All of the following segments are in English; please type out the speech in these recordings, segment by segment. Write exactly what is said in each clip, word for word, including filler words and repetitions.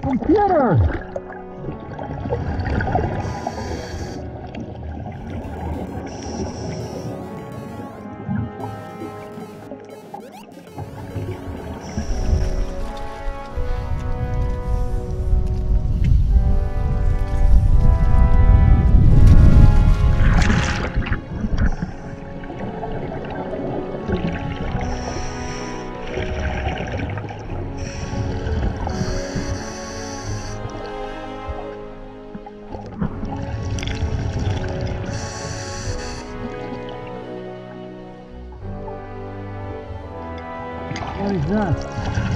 Computer! What is that?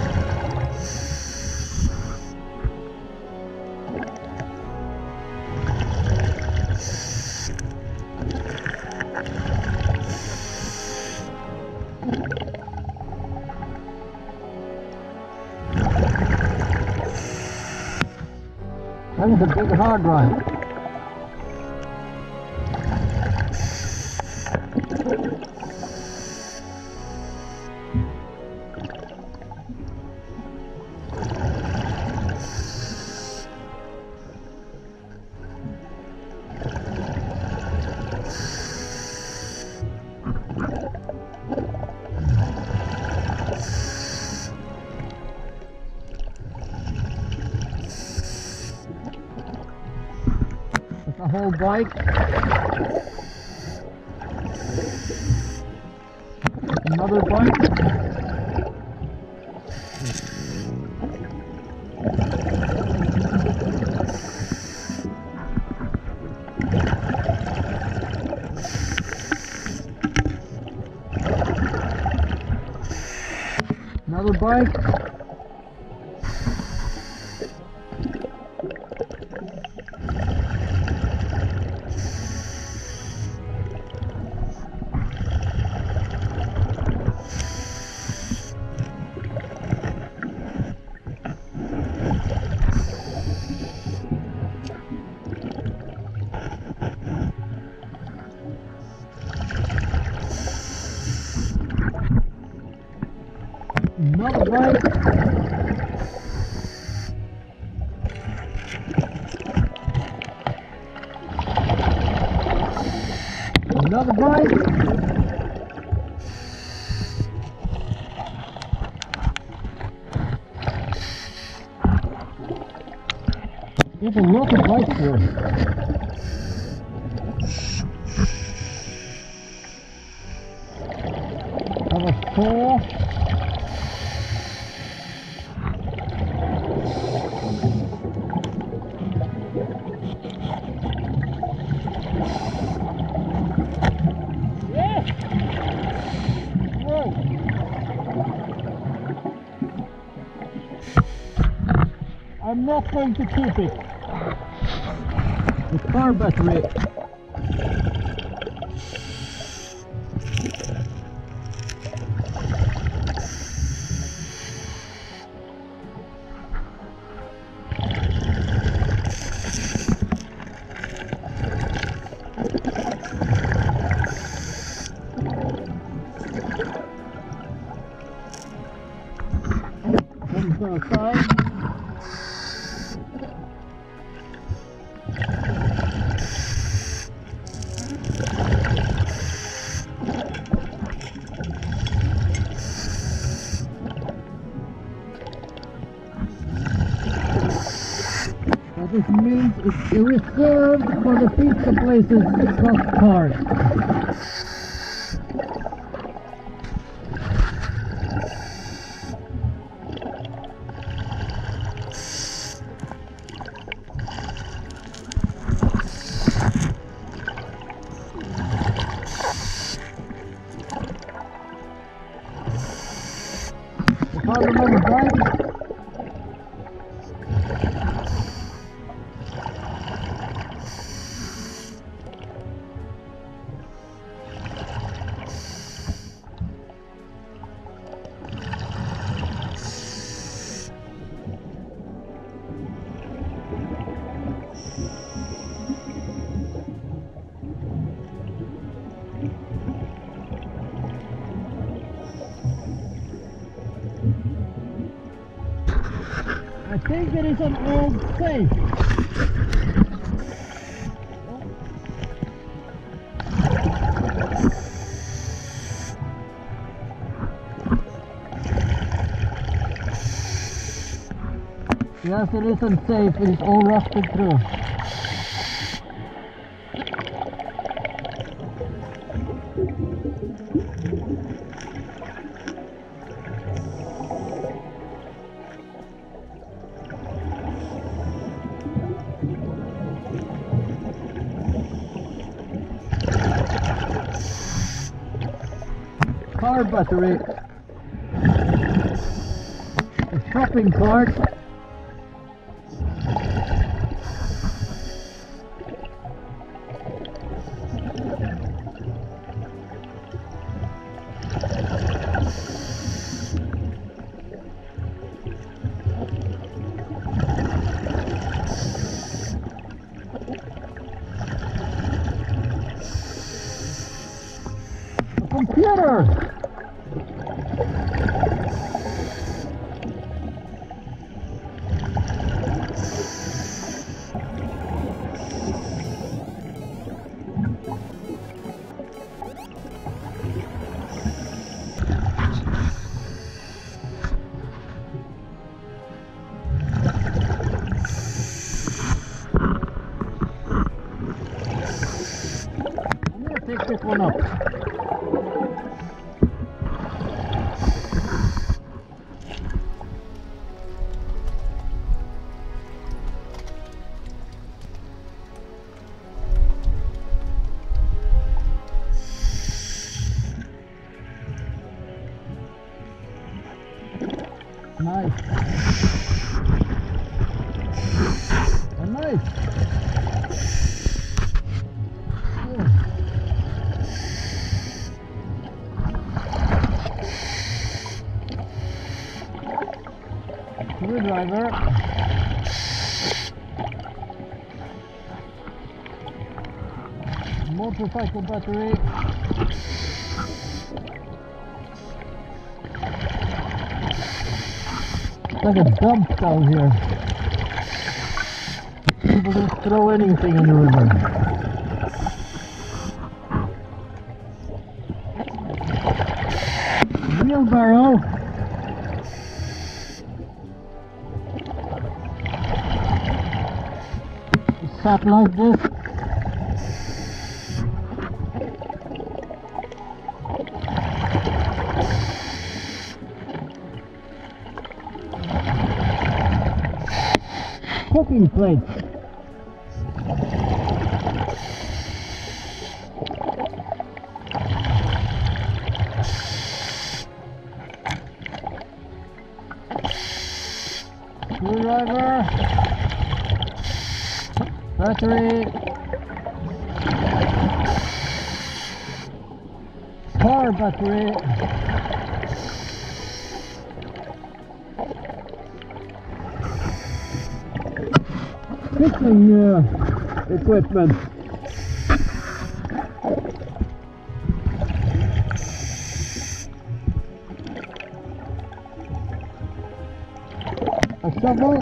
That is a big hard drive. A whole bike. Another bike. Another bike. Another bike. Another bike. There's a lot of bikes here. That was four. I'm not going to keep it. The car battery. Comes outside. This means it's reserved for the pizza places plus cars. The car remains bright. I think think it is an old safe. Yes, it isn't safe, it is all rusted through. Car battery. A shopping cart. A computer. Take this one up. Nice. Oh, nice. Screwdriver. Motorcycle battery. It's like a dump down here. People just throw anything in the river. Wheelbarrow. Sat like this. Cooking plates. Screwdriver. Battery. Car battery. Fishing uh, equipment. A shovel.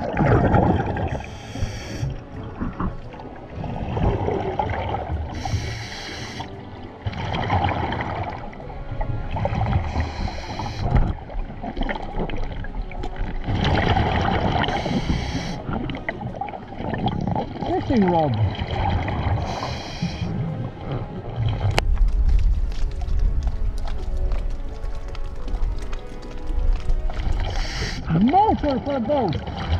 Fishing rod. Motor for a boat.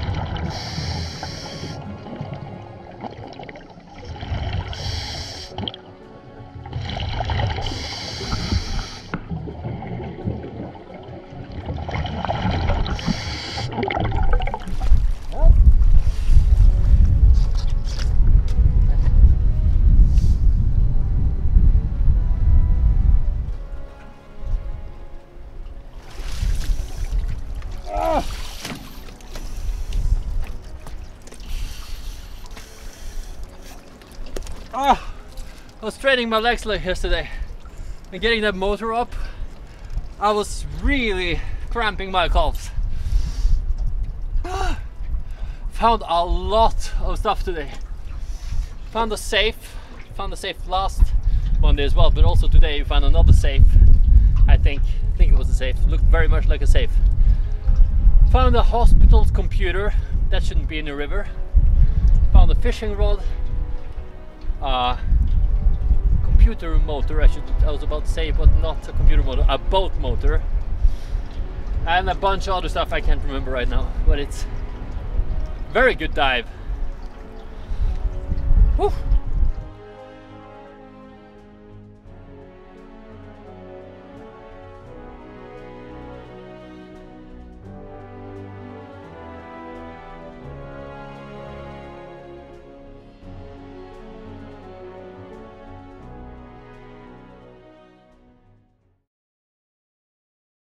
Oh, I was straining my legs like yesterday and getting that motor up. I was really cramping my calves. Found a lot of stuff today. Found a safe. Found a safe last Monday as well, but also today we found another safe. I think. I think it was a safe. Looked very much like a safe. Found a hospital's computer. That shouldn't be in the river. Found a fishing rod. Uh, computer motor, I should I was about to say, but not a computer motor, a boat motor. And a bunch of other stuff I can't remember right now, but it's very good dive. Whew.